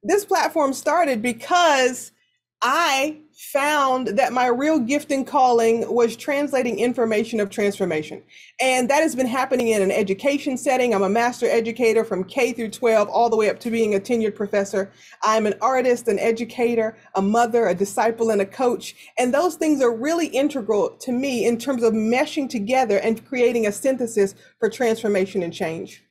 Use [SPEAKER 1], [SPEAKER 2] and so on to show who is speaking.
[SPEAKER 1] this platform started because I found that my real gift and calling was translating information of transformation. And that has been happening in an education setting. I'm a master educator from K through 12, all the way up to being a tenured professor. I'm an artist, an educator, a mother, a disciple, and a coach. And those things are really integral to me in terms of meshing together and creating a synthesis for transformation and change.